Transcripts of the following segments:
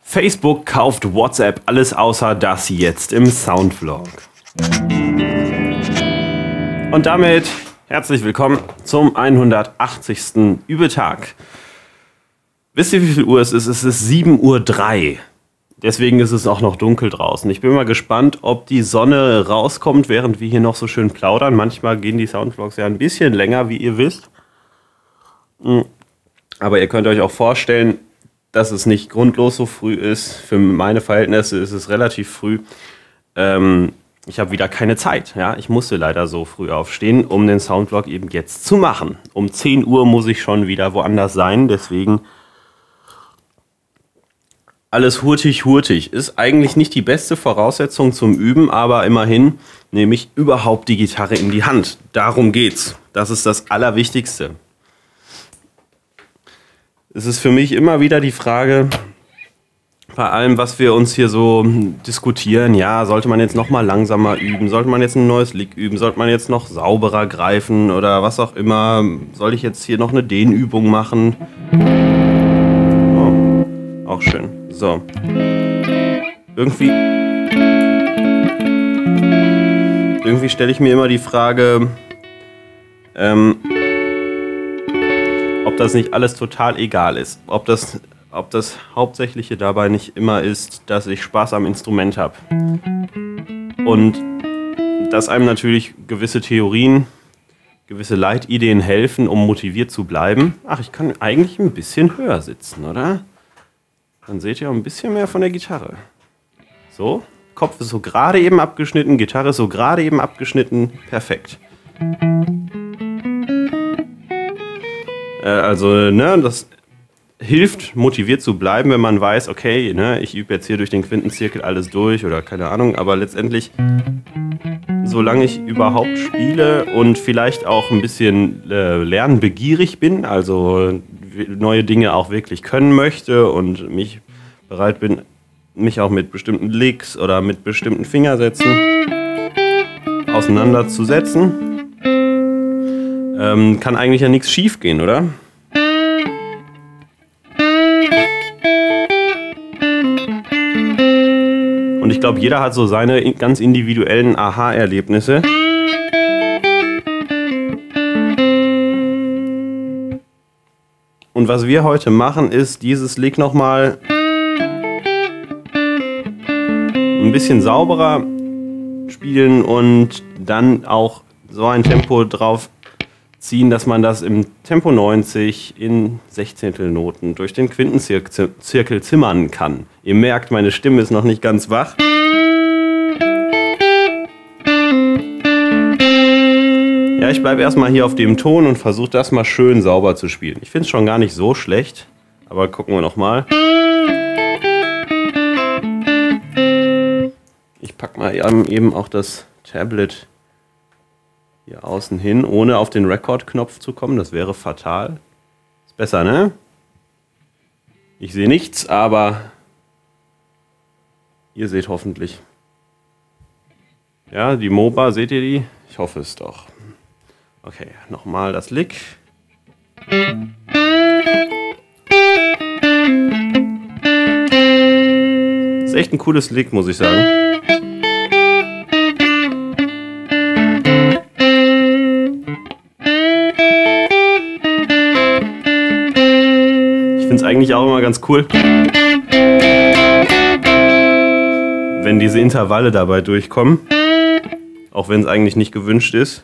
Facebook kauft WhatsApp, alles außer das jetzt im Soundvlog. Und damit herzlich willkommen zum 180. Übetag. Wisst ihr, wie viel Uhr es ist? Es ist 7:03 Uhr. Deswegen ist es auch noch dunkel draußen. Ich bin mal gespannt, ob die Sonne rauskommt, während wir hier noch so schön plaudern. Manchmal gehen die Soundvlogs ja ein bisschen länger, wie ihr wisst. Aber ihr könnt euch auch vorstellen, dass es nicht grundlos so früh ist. Für meine Verhältnisse ist es relativ früh. Ich habe wieder keine Zeit. Ja? Ich musste leider so früh aufstehen, um den Soundvlog eben jetzt zu machen. Um 10 Uhr muss ich schon wieder woanders sein. Deswegen alles hurtig. Ist eigentlich nicht die beste Voraussetzung zum Üben, aber immerhin nehme ich überhaupt die Gitarre in die Hand. Darum geht's. Das ist das Allerwichtigste. Es ist für mich immer wieder die Frage, bei allem, was wir uns hier so diskutieren, ja, sollte man jetzt noch mal langsamer üben, sollte man jetzt ein neues Lick üben, sollte man jetzt noch sauberer greifen oder was auch immer, soll ich jetzt hier noch eine Dehnübung machen? Oh, auch schön. So. Irgendwie stelle ich mir immer die Frage, ob das nicht alles total egal ist. Ob das Hauptsächliche dabei nicht immer ist, dass ich Spaß am Instrument habe. Und dass einem natürlich gewisse Theorien, gewisse Leitideen helfen, um motiviert zu bleiben. Ach, ich kann eigentlich ein bisschen höher sitzen, oder? Dann seht ihr auch ein bisschen mehr von der Gitarre. So, Kopf ist so gerade eben abgeschnitten, Gitarre ist so gerade eben abgeschnitten. Perfekt. Also, das hilft, motiviert zu bleiben, wenn man weiß, okay, ich übe jetzt hier durch den Quintenzirkel alles durch oder keine Ahnung, aber letztendlich, solange ich überhaupt spiele und vielleicht auch ein bisschen lernbegierig bin, also neue Dinge auch wirklich können möchte und mich bereit bin, mich auch mit bestimmten Licks oder mit bestimmten Fingersätzen auseinanderzusetzen, kann eigentlich ja nichts schief gehen, oder? Und ich glaube, jeder hat so seine ganz individuellen Aha-Erlebnisse. Und was wir heute machen, ist dieses Lick nochmal ein bisschen sauberer spielen und dann auch so ein Tempo drauf ziehen, dass man das im Tempo 90 in Sechzehntelnoten durch den Quintenzirkel zimmern kann. Ihr merkt, meine Stimme ist noch nicht ganz wach. Ja, ich bleibe erstmal hier auf dem Ton und versuche das mal schön sauber zu spielen. Ich finde es schon gar nicht so schlecht, aber gucken wir nochmal. Ich packe mal eben auch das Tablet hier außen hin, ohne auf den Record-Knopf zu kommen. Das wäre fatal. Ist besser, ne? Ich sehe nichts, aber ihr seht hoffentlich. Ja, die MOBA, seht ihr die? Ich hoffe es doch. Okay, nochmal das Lick. Ist echt ein cooles Lick, muss ich sagen. Ich finde es eigentlich auch immer ganz cool, wenn diese Intervalle dabei durchkommen, auch wenn es eigentlich nicht gewünscht ist.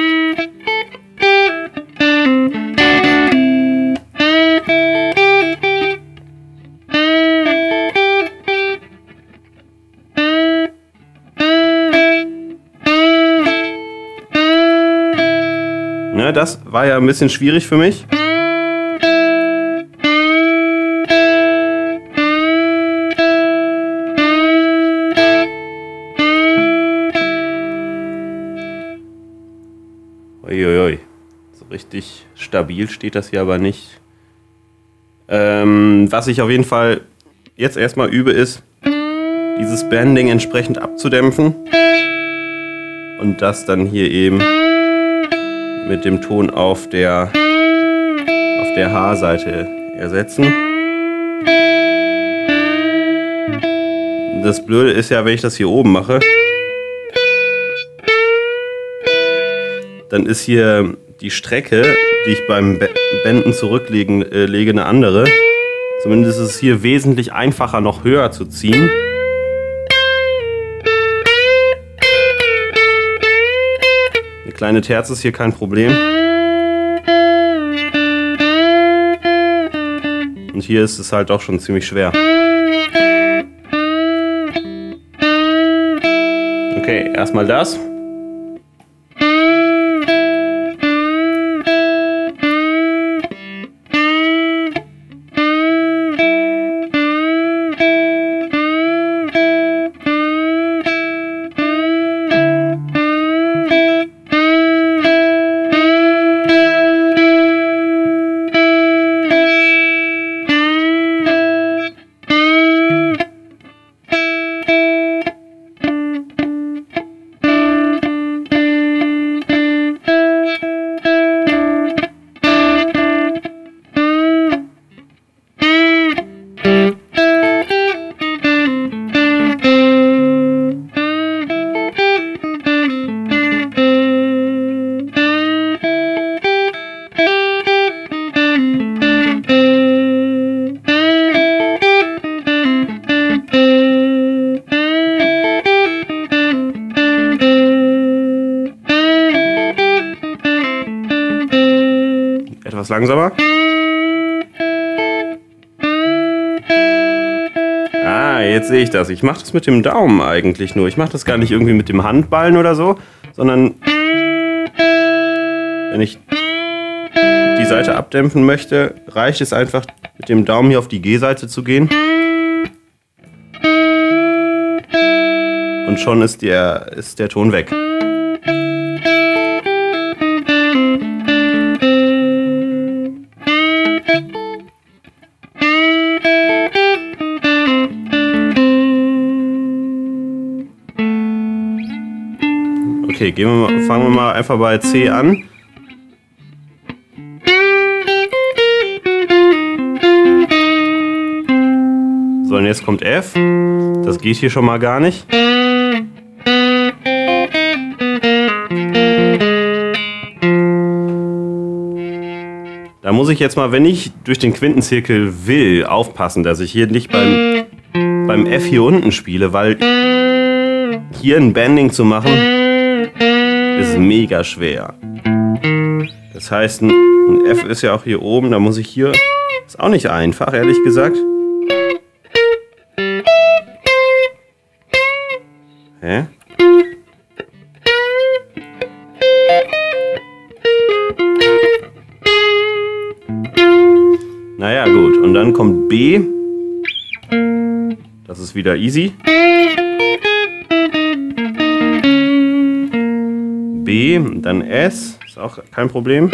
Ne, das war ja ein bisschen schwierig für mich. Uiuiui. So richtig stabil steht das hier aber nicht. Was ich auf jeden Fall jetzt erstmal übe, ist, dieses Bending entsprechend abzudämpfen. Und das dann hier eben mit dem Ton auf der H-Seite ersetzen. Das Blöde ist ja, wenn ich das hier oben mache, dann ist hier die Strecke, die ich beim Bänden zurücklege, eine andere. Zumindest ist es hier wesentlich einfacher, noch höher zu ziehen. Eine kleine Terz ist hier kein Problem. Und hier ist es halt auch schon ziemlich schwer. Okay, erstmal das. Etwas langsamer. Ah, jetzt sehe ich das. Ich mache das mit dem Daumen eigentlich nur. Ich mache das gar nicht irgendwie mit dem Handballen oder so, sondern wenn ich die Seite abdämpfen möchte, reicht es einfach mit dem Daumen hier auf die G-Seite zu gehen. Und schon ist der Ton weg. Okay, fangen wir mal einfach bei C an. So, und jetzt kommt F. Das geht hier schon mal gar nicht. Da muss ich jetzt mal, wenn ich durch den Quintenzirkel will, aufpassen, dass ich hier nicht beim F hier unten spiele, weil hier ein Bending zu machen ist mega schwer. Das heißt, ein F ist ja auch hier oben, da muss ich hier... Ist auch nicht einfach, ehrlich gesagt. Hä? Naja, gut. Und dann kommt B. Das ist wieder easy. B, dann S, ist auch kein Problem.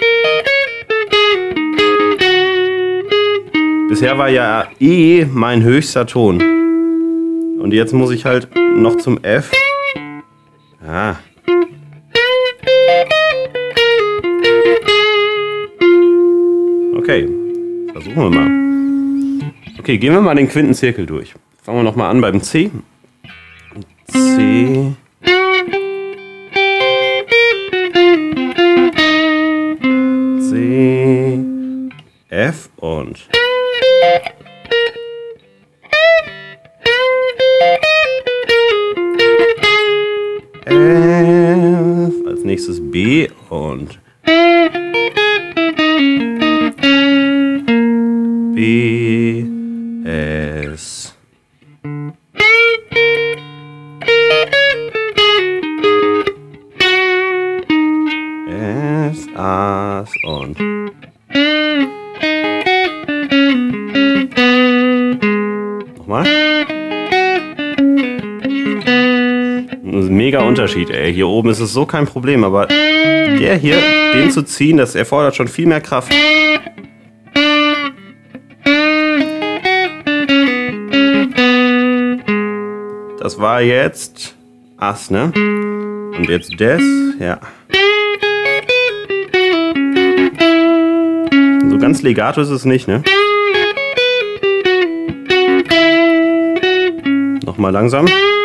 Bisher war ja E mein höchster Ton. Und jetzt muss ich halt noch zum F. Ah. Okay, versuchen wir mal. Okay, gehen wir mal den Quintenzirkel durch. Fangen wir nochmal an beim C. C. C, F und F, als nächstes B und B, S. S, As und nochmal. Das ist ein mega Unterschied, ey. Hier oben ist es so kein Problem, aber der hier, den zu ziehen, das erfordert schon viel mehr Kraft. Das war jetzt As, ne? Und jetzt Des, ja. So ganz legato ist es nicht, ne? Nochmal langsam.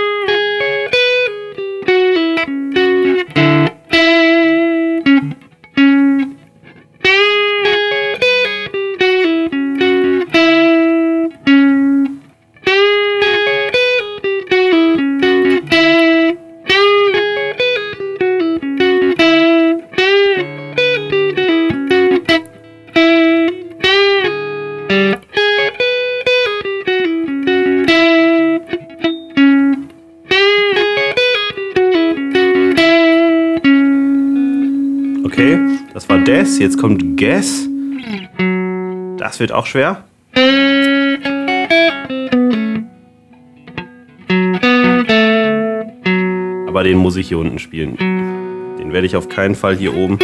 Okay, das war Des, jetzt kommt Ges. Das wird auch schwer. Aber den muss ich hier unten spielen. Den werde ich auf keinen Fall hier oben.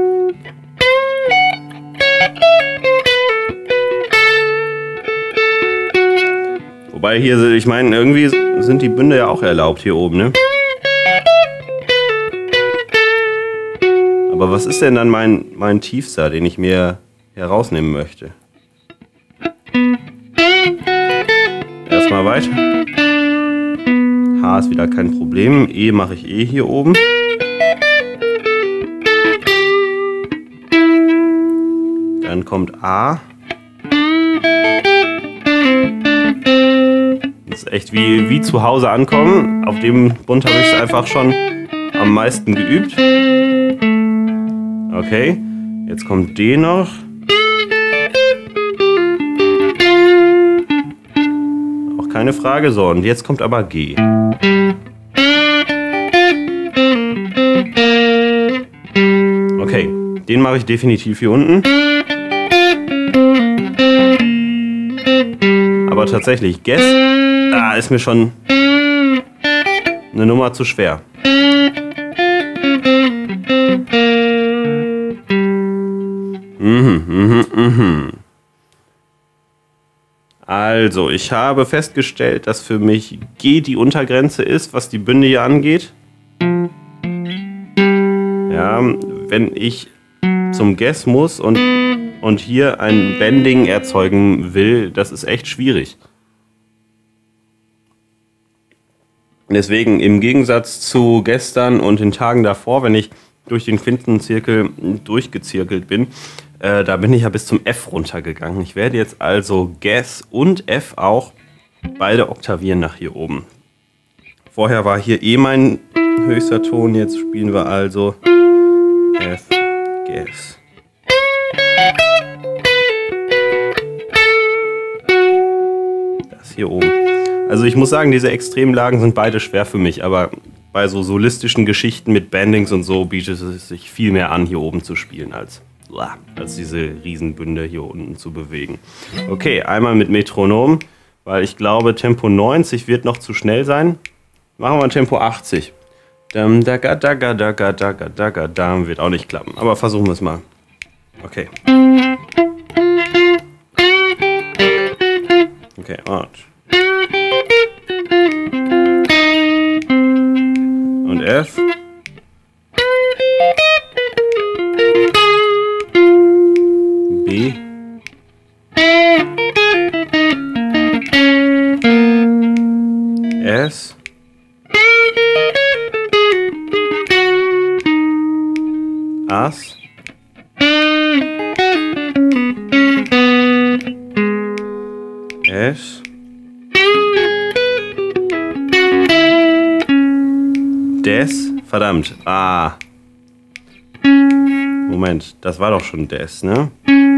Wobei hier, ich meine, irgendwie sind die Bünde ja auch erlaubt hier oben, ne? Aber was ist denn dann mein Tiefster, den ich mir herausnehmen möchte? Erstmal weiter. H ist wieder kein Problem. E mache ich eh hier oben. Dann kommt A. Das ist echt wie zu Hause ankommen. Auf dem Bund habe ich es einfach schon am meisten geübt. Okay, jetzt kommt D noch. Auch keine Frage. So, und jetzt kommt aber G. Okay, den mache ich definitiv hier unten. Aber tatsächlich, Ges, ist mir schon eine Nummer zu schwer. Also, ich habe festgestellt, dass für mich G die Untergrenze ist, was die Bünde hier angeht. Ja, wenn ich zum Ges muss und hier ein Bending erzeugen will, das ist echt schwierig. Deswegen im Gegensatz zu gestern und den Tagen davor, wenn ich durch den Quintenzirkel durchgezirkelt bin, da bin ich ja bis zum F runtergegangen. Ich werde jetzt also Ges und F auch beide oktavieren nach hier oben. Vorher war hier E mein höchster Ton, jetzt spielen wir also F, Ges. Das hier oben. Also ich muss sagen, diese Extremlagen sind beide schwer für mich, aber bei so solistischen Geschichten mit Bandings und so bietet es sich viel mehr an, hier oben zu spielen, als diese Riesenbünde hier unten zu bewegen. Okay, einmal mit Metronom, weil ich glaube, Tempo 90 wird noch zu schnell sein. Machen wir Tempo 80. Wird auch nicht klappen, aber versuchen wir es mal. Okay. Okay, und F. B. S. As. S. Des. Verdammt. Moment, das war doch schon Des, ne?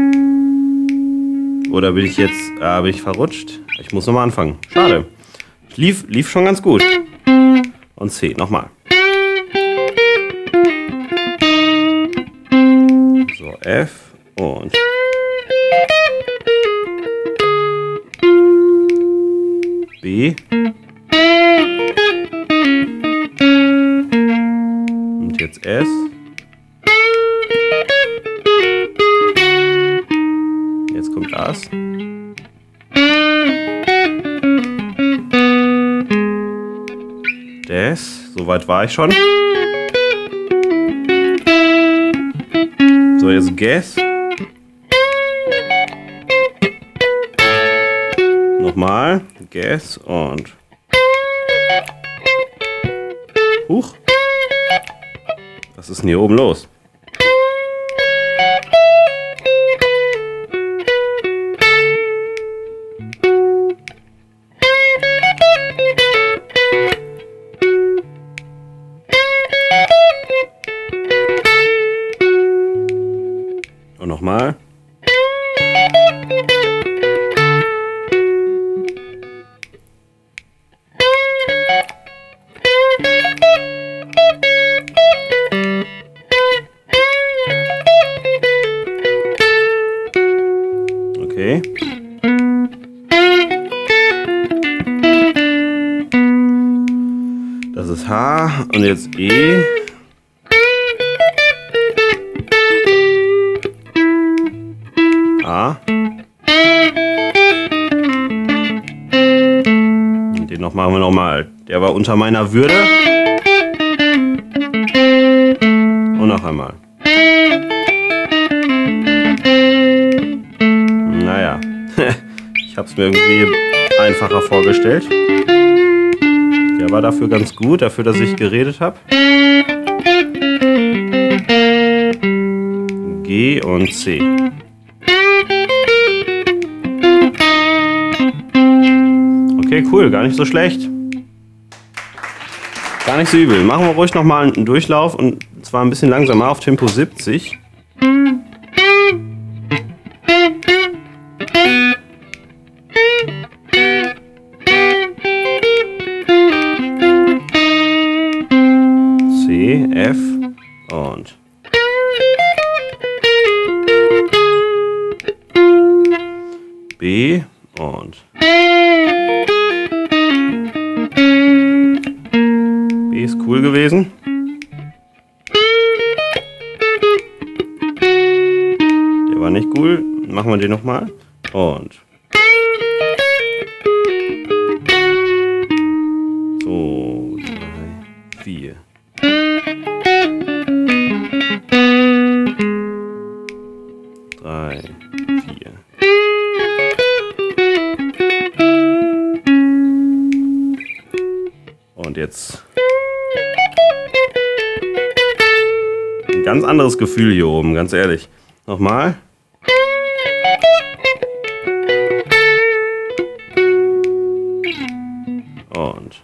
Oder bin ich jetzt... bin ich verrutscht? Ich muss nochmal anfangen. Schade. Lief schon ganz gut. Und C, nochmal. So, F und... B. Und jetzt S. Jetzt kommt As. Des. Soweit war ich schon. So, jetzt Ges. Nochmal. Ges und Huch. Was ist denn hier oben los? Und nochmal. Okay. Das ist H und jetzt E. A. Und den machen wir nochmal. Der war unter meiner Würde. Und noch einmal. Naja, ich habe es mir irgendwie einfacher vorgestellt. Der war dafür ganz gut, dafür, dass ich geredet habe. G und C. Okay, cool, gar nicht so schlecht. Gar nicht so übel. Machen wir ruhig nochmal einen Durchlauf und zwar ein bisschen langsamer auf Tempo 70. C, F und B und B ist cool gewesen. Der war nicht cool. Machen wir den nochmal. Und so, 3, 4. Und jetzt ein ganz anderes Gefühl hier oben, ganz ehrlich. Nochmal. Und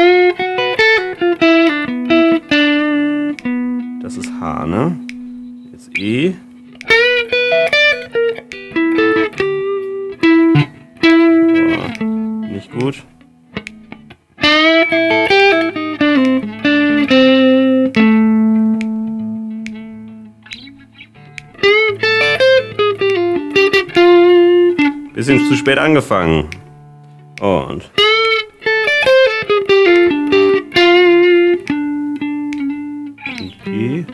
das ist H, ne? Jetzt E. Oh, nicht gut. Bisschen zu spät angefangen. Und G.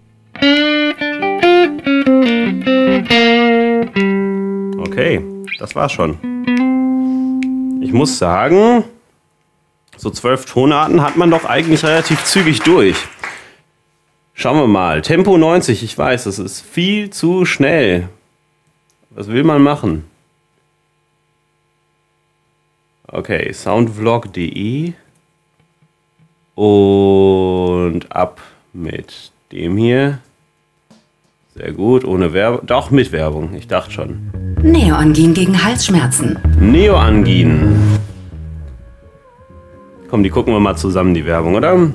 Okay, das war's schon. Ich muss sagen, so 12 Tonarten hat man doch eigentlich relativ zügig durch. Schauen wir mal. Tempo 90, ich weiß, das ist viel zu schnell. Was will man machen? Okay, soundvlog.de und ab mit dem hier. Sehr gut, ohne Werbung. Doch, mit Werbung, ich dachte schon. Neoangin gegen Halsschmerzen. Neoangin. Komm, die gucken wir mal zusammen, die Werbung, oder?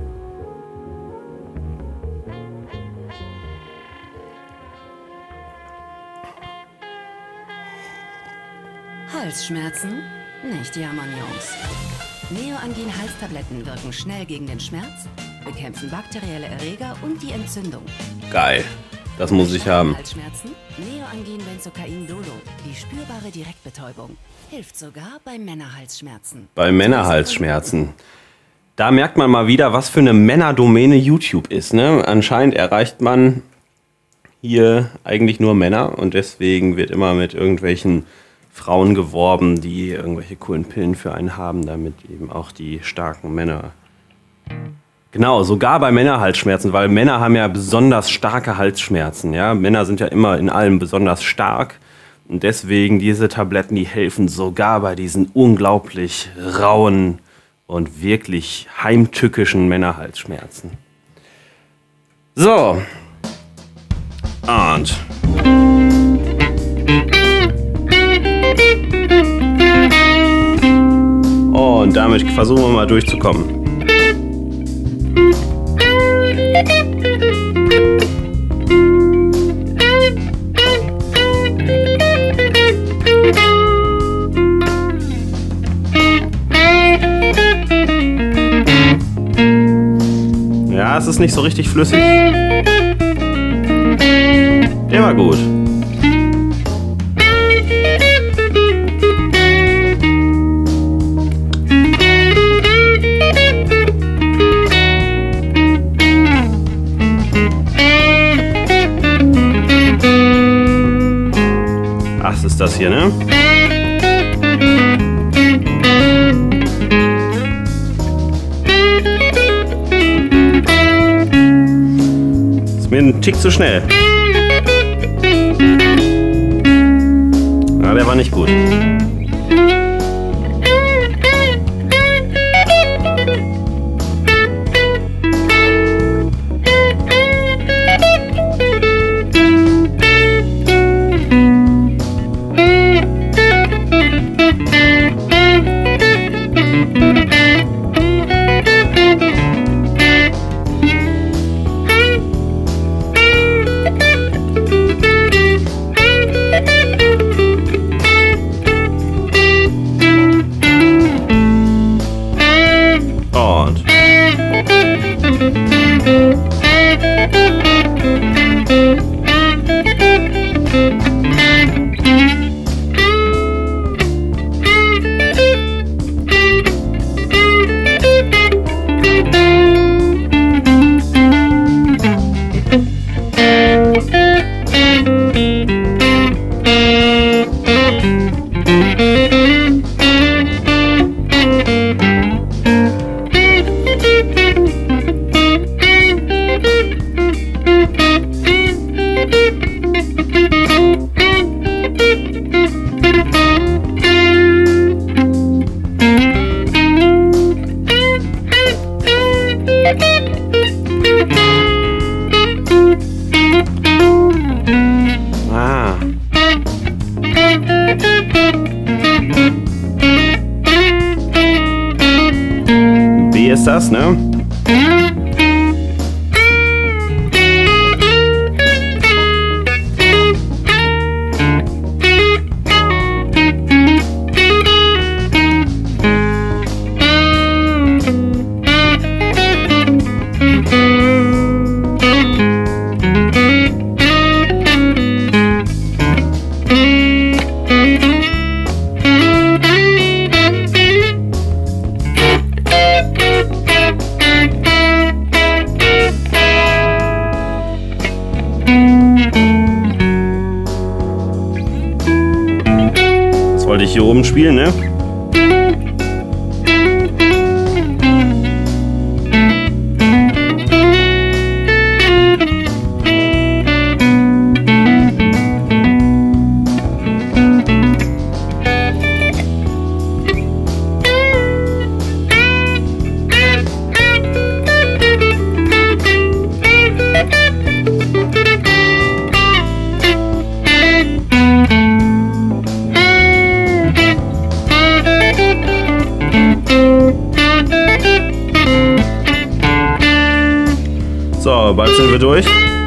Halsschmerzen? Nicht jammern, Jungs. Neoangin-Halstabletten wirken schnell gegen den Schmerz, bekämpfen bakterielle Erreger und die Entzündung. Geil, das muss ich haben. Halsschmerzen? Neoangin-Benzocain Dolo, die spürbare Direktbetäubung. Hilft sogar bei Männerhalsschmerzen. Bei Männerhalsschmerzen. Da merkt man mal wieder, was für eine Männerdomäne YouTube ist, ne? Anscheinend erreicht man hier eigentlich nur Männer und deswegen wird immer mit irgendwelchen Frauen geworben, die irgendwelche coolen Pillen für einen haben, damit eben auch die starken Männer... Genau, sogar bei Männerhalsschmerzen, weil Männer haben ja besonders starke Halsschmerzen. Ja? Männer sind ja immer in allem besonders stark und deswegen diese Tabletten, die helfen sogar bei diesen unglaublich rauen und wirklich heimtückischen Männerhalsschmerzen. So. Und damit versuchen wir mal durchzukommen. Ja, es ist nicht so richtig flüssig. Der war gut. Was ist das hier, ne? Ist mir ein Tick zu schnell. Ja, der war nicht gut. B ist das, ne? Wollte ich hier oben spielen, ne? So, bald sind wir durch.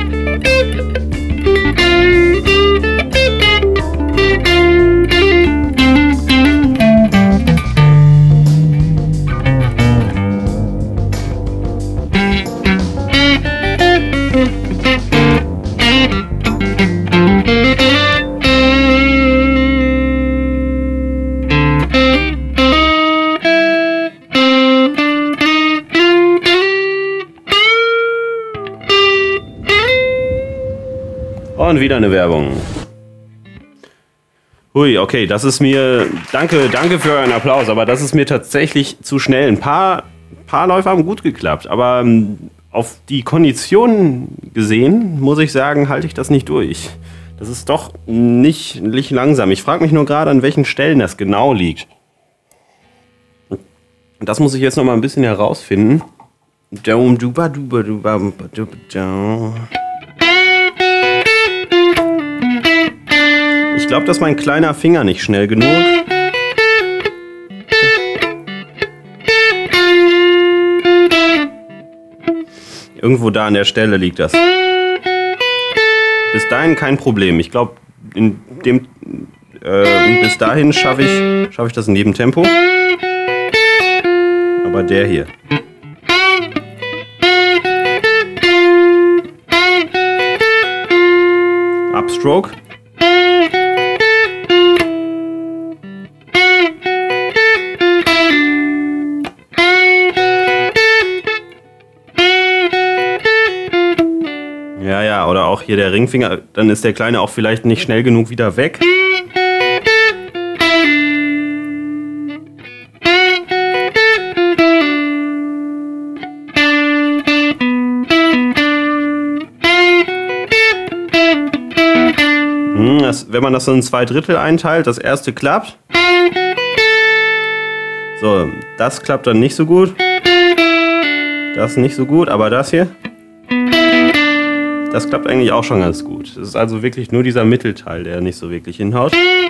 Und wieder eine Werbung. Hui, okay, das ist mir... Danke für euren Applaus, aber das ist mir tatsächlich zu schnell. Ein paar Läufe haben gut geklappt, aber auf die Konditionen gesehen, muss ich sagen, halte ich das nicht durch. Das ist doch nicht langsam. Ich frage mich nur gerade, an welchen Stellen das genau liegt. Das muss ich jetzt noch mal ein bisschen herausfinden. Ich glaube, dass mein kleiner Finger nicht schnell genug. Irgendwo da an der Stelle liegt das. Bis dahin kein Problem. Ich glaube, bis dahin schaffe ich das in jedem Tempo. Aber der hier. Upstroke. Ja, oder auch hier der Ringfinger. Dann ist der Kleine auch vielleicht nicht schnell genug wieder weg. Wenn man das so in 2/3 einteilt, das erste klappt. So, das klappt dann nicht so gut. Das nicht so gut, aber das hier, das klappt eigentlich auch schon ganz gut. Es ist also wirklich nur dieser Mittelteil, der nicht so wirklich hinhaut.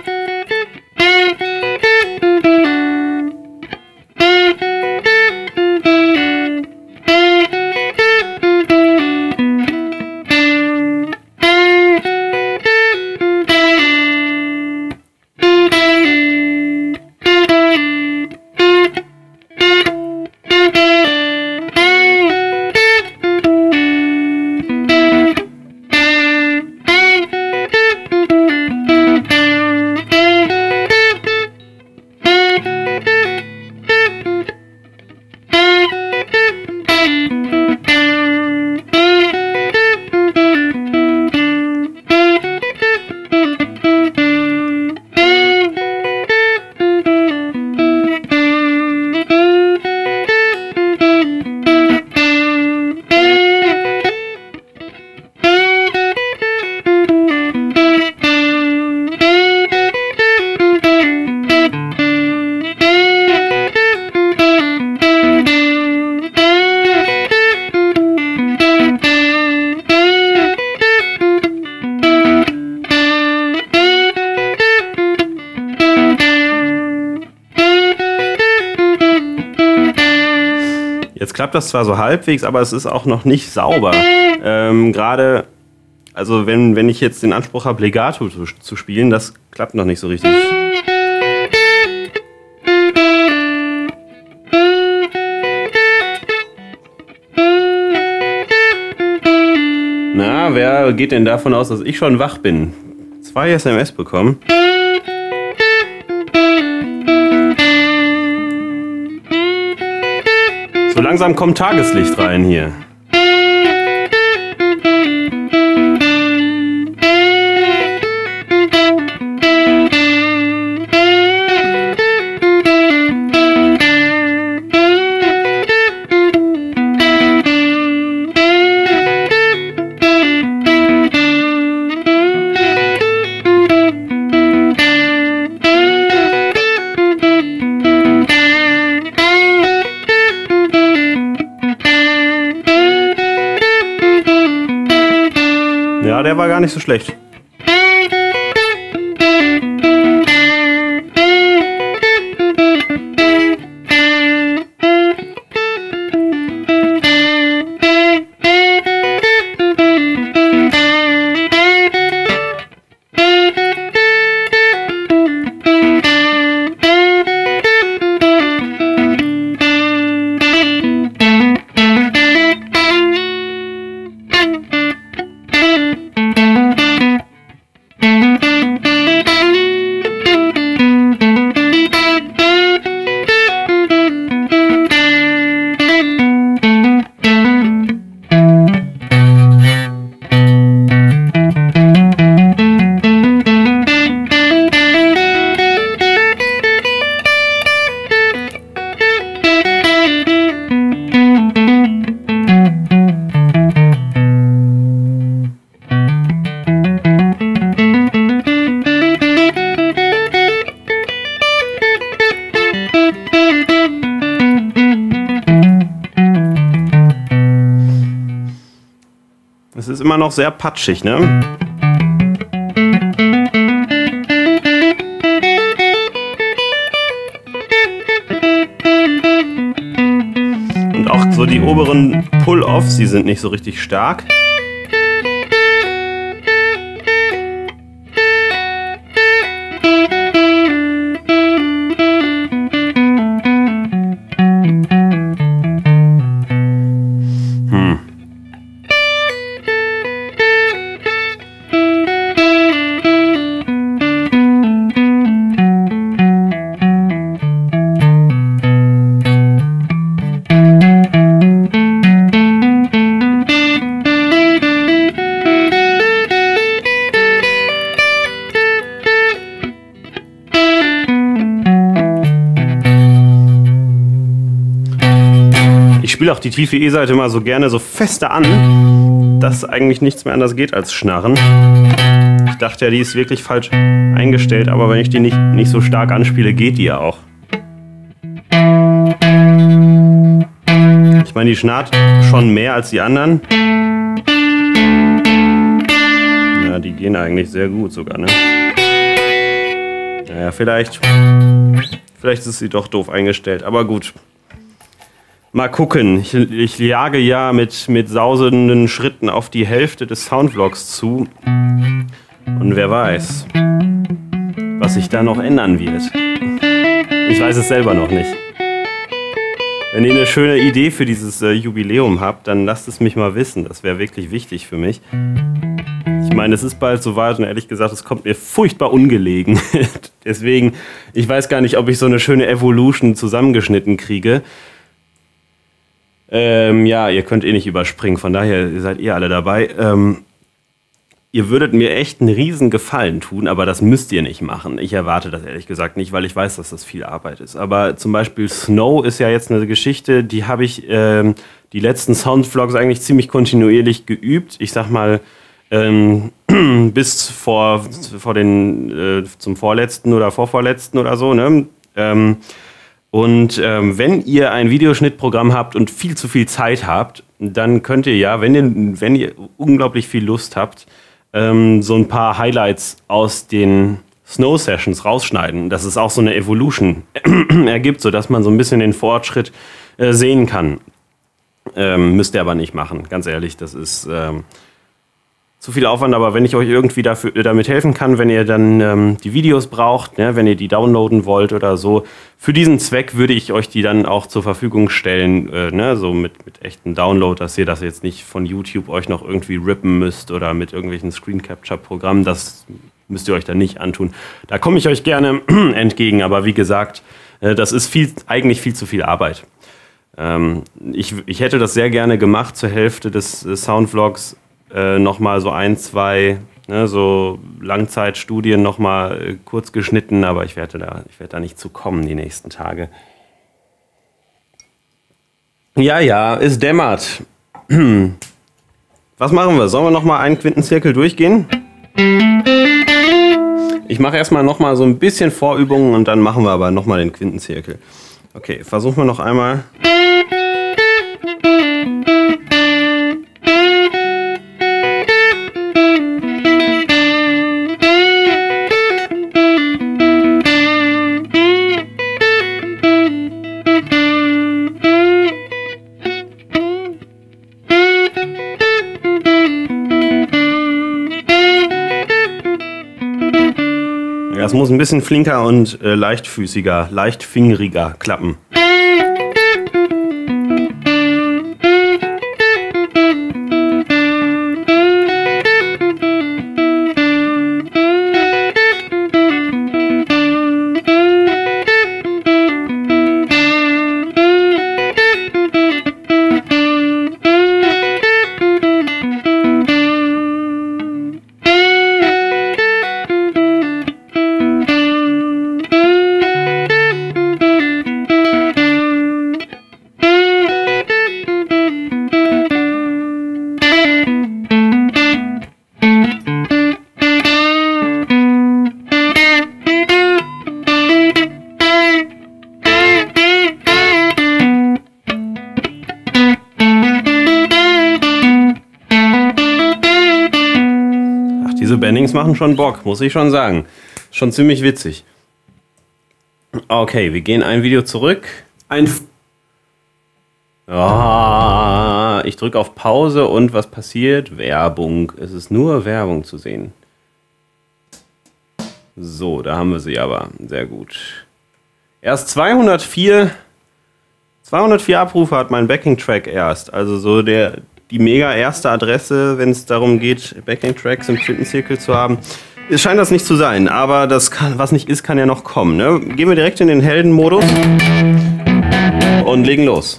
Jetzt klappt das zwar so halbwegs, aber es ist auch noch nicht sauber. Gerade, also wenn ich jetzt den Anspruch habe, Legato zu spielen, das klappt noch nicht so richtig. Na, wer geht denn davon aus, dass ich schon wach bin? 2 SMS bekommen. So langsam kommt Tageslicht rein hier. Ja, der war gar nicht so schlecht. immer noch sehr patschig, ne? Und auch so die oberen Pull-Offs, die sind nicht so richtig stark. Ich spiele auch die tiefe E-Seite immer so gerne so fester an, dass eigentlich nichts mehr anders geht als Schnarren. Ich dachte ja, die ist wirklich falsch eingestellt, aber wenn ich die nicht so stark anspiele, geht die ja auch. Ich meine, die schnarrt schon mehr als die anderen. Ja, die gehen eigentlich sehr gut sogar, ne? Naja, vielleicht ist sie doch doof eingestellt, aber gut. Mal gucken, ich jage ja mit sausenden Schritten auf die Hälfte des Soundvlogs zu. Und wer weiß, was sich da noch ändern wird. Ich weiß es selber noch nicht. Wenn ihr eine schöne Idee für dieses Jubiläum habt, dann lasst es mich mal wissen. Das wäre wirklich wichtig für mich. Ich meine, es ist bald soweit und ehrlich gesagt, es kommt mir furchtbar ungelegen. Deswegen, ich weiß gar nicht, ob ich so eine schöne Evolution zusammengeschnitten kriege. Ja, ihr könnt eh nicht überspringen, von daher seid ihr alle dabei. Ihr würdet mir echt einen riesen Gefallen tun, aber das müsst ihr nicht machen. Ich erwarte das ehrlich gesagt nicht, weil ich weiß, dass das viel Arbeit ist. Aber zum Beispiel Snow ist ja jetzt eine Geschichte, die habe ich die letzten Soundvlogs eigentlich ziemlich kontinuierlich geübt. Ich sag mal, bis zum vorletzten oder vorvorletzten oder so, ne? Wenn ihr ein Videoschnittprogramm habt und viel zu viel Zeit habt, dann könnt ihr ja, wenn ihr unglaublich viel Lust habt, so ein paar Highlights aus den Snow-Sessions rausschneiden. Dass es auch so eine Evolution ergibt, sodass man so ein bisschen den Fortschritt sehen kann. Müsst ihr aber nicht machen, ganz ehrlich, das ist zu viel Aufwand, aber wenn ich euch irgendwie damit helfen kann, wenn ihr dann die Videos braucht, ne, wenn ihr die downloaden wollt oder so, für diesen Zweck würde ich euch die dann auch zur Verfügung stellen, ne, so mit echtem Download, dass ihr das jetzt nicht von YouTube euch noch irgendwie rippen müsst oder mit irgendwelchen Screen-Capture-Programmen, das müsst ihr euch dann nicht antun. Da komme ich euch gerne entgegen, aber wie gesagt, das ist eigentlich viel zu viel Arbeit. Ich hätte das sehr gerne gemacht zur Hälfte des Soundvlogs, nochmal so 1, 2, ne, so Langzeitstudien nochmal kurz geschnitten, aber ich werde da nicht zu kommen die nächsten Tage. Ja, es dämmert. Was machen wir? Sollen wir nochmal einen Quintenzirkel durchgehen? Ich mache erstmal nochmal so ein bisschen Vorübungen und dann machen wir aber nochmal den Quintenzirkel. Okay, versuchen wir noch einmal. Es muss ein bisschen flinker und leichtfüßiger, leichtfingeriger klappen. Diese Bendings machen schon Bock, muss ich schon sagen. Schon ziemlich witzig. Okay, wir gehen ein Video zurück. Ich drücke auf Pause und was passiert? Werbung. Es ist nur Werbung zu sehen. So, da haben wir sie aber. Sehr gut. Erst 204 Abrufe hat mein Backing-Track erst. Also so die mega erste Adresse, wenn es darum geht, Backing-Tracks im Quintenzirkel zu haben. Es scheint das nicht zu sein, aber das kann, was nicht ist, kann ja noch kommen. Ne? Gehen wir direkt in den Heldenmodus und legen los.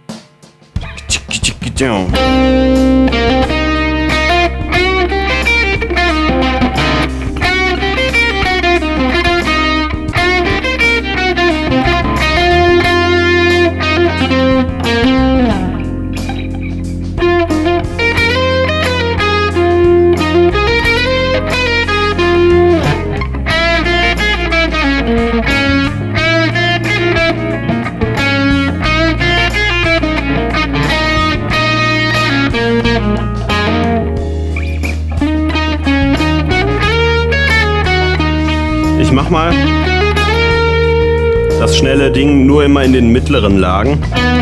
Ich mach mal das schnelle Ding nur immer in den mittleren Lagen.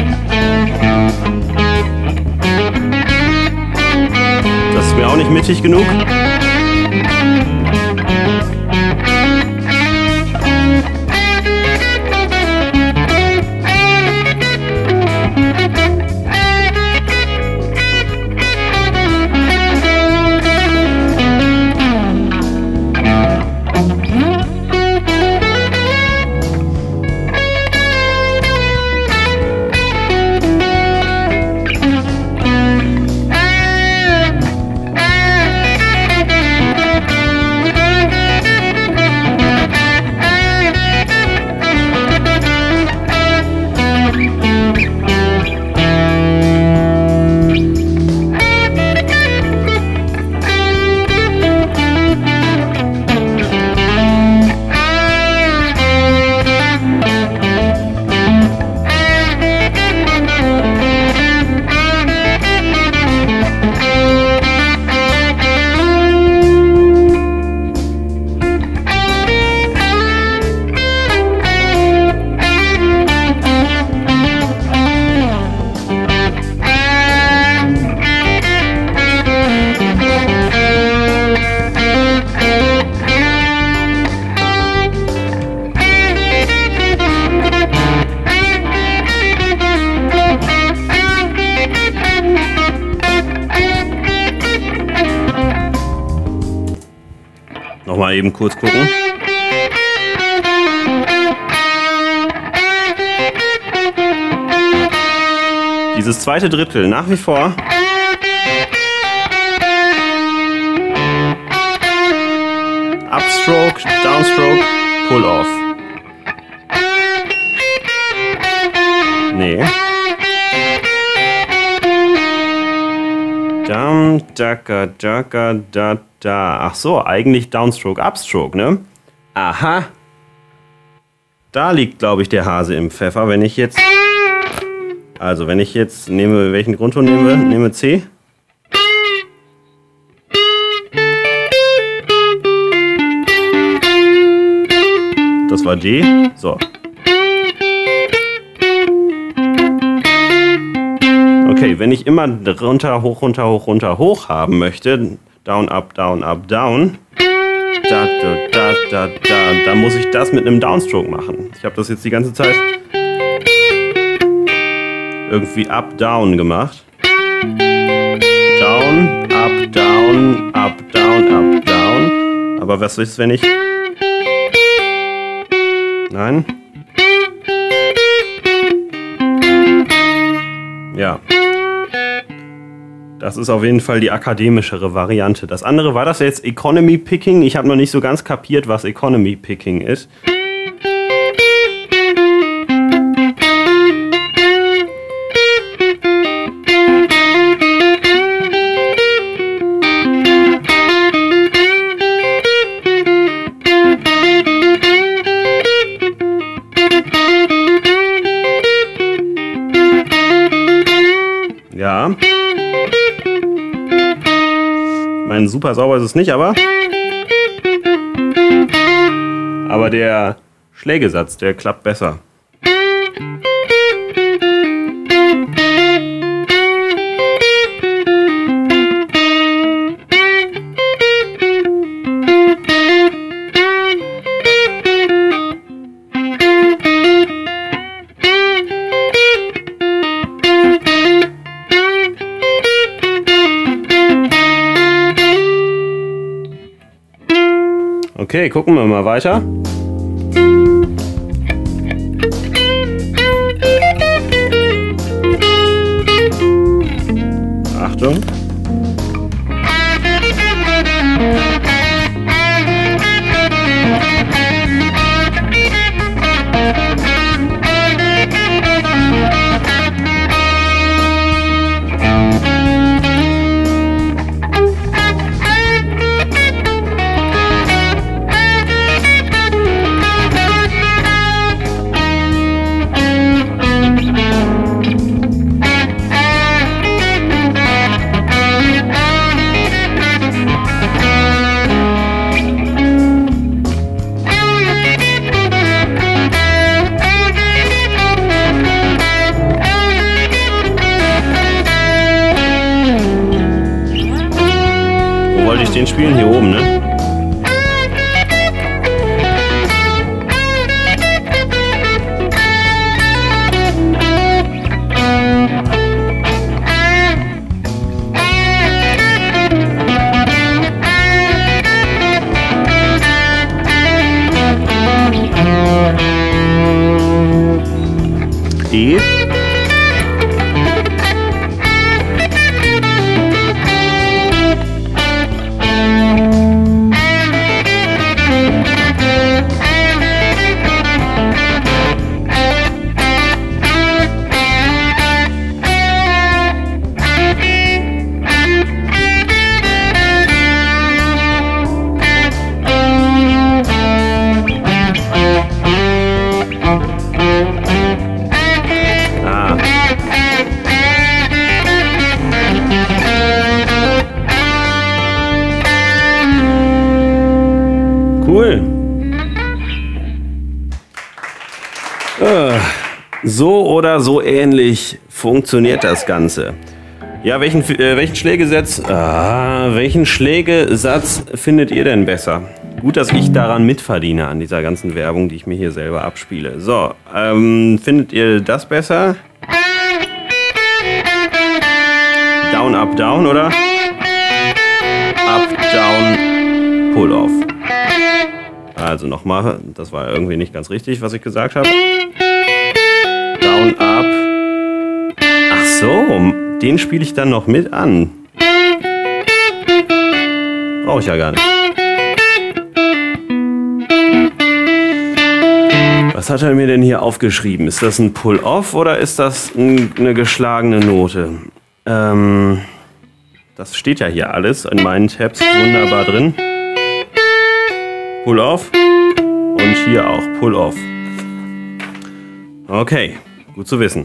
Das ist mir auch nicht mittig genug. Nochmal eben kurz gucken. Dieses zweite Drittel nach wie vor. Upstroke, Downstroke, Pull-Off. Nee. Dum, daka, daka, da, da. Ach so, eigentlich Downstroke, Upstroke, ne? Aha. Da liegt, glaube ich, der Hase im Pfeffer. Wenn ich jetzt... Also, wenn ich jetzt nehme... Welchen Grundton nehmen wir? Nehme C. Das war D. So. Okay, wenn ich immer runter, hoch, runter, hoch, runter, hoch haben möchte, down, up, down, da, da, da, da muss ich das mit einem Downstroke machen. Ich habe das jetzt die ganze Zeit irgendwie up, down gemacht. Down, up, down, up, down, up, down. Aber was ist, wenn ich... Nein? Ja. Das ist auf jeden Fall die akademischere Variante. Das andere, war das jetzt Economy Picking? Ich habe noch nicht so ganz kapiert, was Economy Picking ist. Ja. meine, super sauber ist es nicht, aber der Schlägesatz, der klappt besser. Okay, gucken wir mal weiter. Achtung. Wollte ich den spielen? Hier oben, ne? E. Cool. So oder so ähnlich funktioniert das Ganze. Ja, welchen Schlägesatz findet ihr denn besser? Gut, dass ich daran mitverdiene, an dieser ganzen Werbung, die ich mir hier selber abspiele. So, findet ihr das besser? Down, up, down, oder? Up, down, pull off. Also nochmal, das war irgendwie nicht ganz richtig, was ich gesagt habe. Down, up. Ach so, den spiele ich dann noch mit an. Brauche ich ja gar nicht. Was hat er mir denn hier aufgeschrieben? Ist das ein Pull-Off oder ist das eine geschlagene Note? Das steht ja hier alles in meinen Tabs wunderbar drin. Pull-Off und hier auch Pull-Off. Okay, gut zu wissen.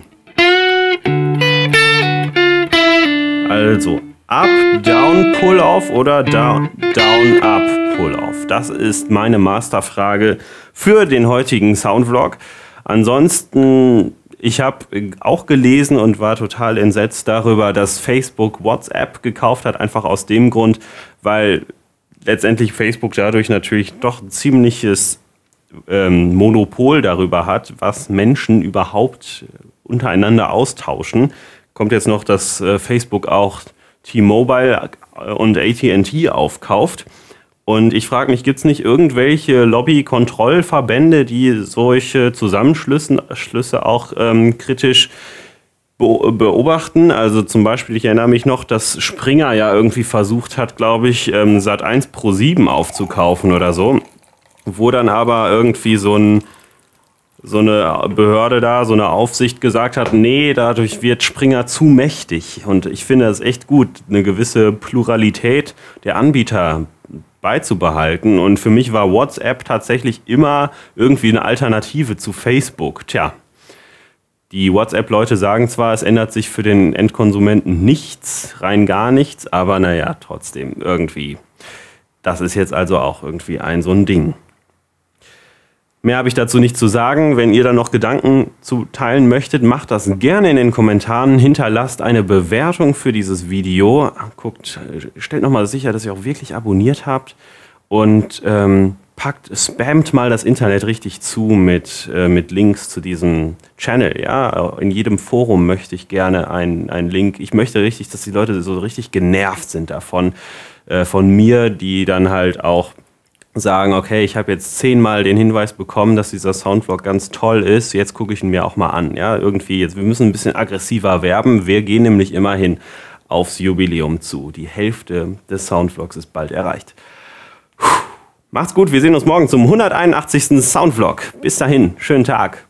Also Up, Down, Pull-Off oder Down, Up, Pull-Off. Das ist meine Masterfrage für den heutigen Soundvlog. Ansonsten, ich habe auch gelesen und war total entsetzt darüber, dass Facebook WhatsApp gekauft hat. Einfach aus dem Grund, weil letztendlich Facebook dadurch natürlich doch ein ziemliches Monopol darüber hat, was Menschen überhaupt untereinander austauschen. Kommt jetzt noch, dass Facebook auch T-Mobile und AT&T aufkauft. Und ich frage mich, gibt es nicht irgendwelche Lobby-Kontrollverbände, die solche Zusammenschlüsse auch kritisch beobachten? Also zum Beispiel, ich erinnere mich noch, dass Springer ja irgendwie versucht hat, glaube ich, Sat.1 Pro7 aufzukaufen oder so. Wo dann aber irgendwie so eine Behörde da, so eine Aufsicht gesagt hat, nee, dadurch wird Springer zu mächtig. Und ich finde es echt gut, eine gewisse Pluralität der Anbieter beizubehalten. Und für mich war WhatsApp tatsächlich immer irgendwie eine Alternative zu Facebook. Tja, Die WhatsApp-Leute sagen zwar, es ändert sich für den Endkonsumenten nichts, rein gar nichts, aber naja, trotzdem irgendwie. Das ist jetzt also auch irgendwie so ein Ding. Mehr habe ich dazu nicht zu sagen. Wenn ihr da noch Gedanken zu teilen möchtet, macht das gerne in den Kommentaren. Hinterlasst eine Bewertung für dieses Video. Stellt nochmal sicher, dass ihr auch wirklich abonniert habt. Und spammt mal das Internet richtig zu mit Links zu diesem Channel. Ja? In jedem Forum möchte ich gerne einen Link. Ich möchte richtig, dass die Leute so richtig genervt sind davon, von mir, die dann halt auch sagen, okay, ich habe jetzt 10-mal den Hinweis bekommen, dass dieser Soundvlog ganz toll ist, jetzt gucke ich ihn mir auch mal an. Ja? Irgendwie wir müssen ein bisschen aggressiver werben. Wir gehen nämlich immerhin aufs Jubiläum zu. Die Hälfte des Soundvlogs ist bald erreicht. Macht's gut, wir sehen uns morgen zum 181. Soundvlog. Bis dahin, schönen Tag.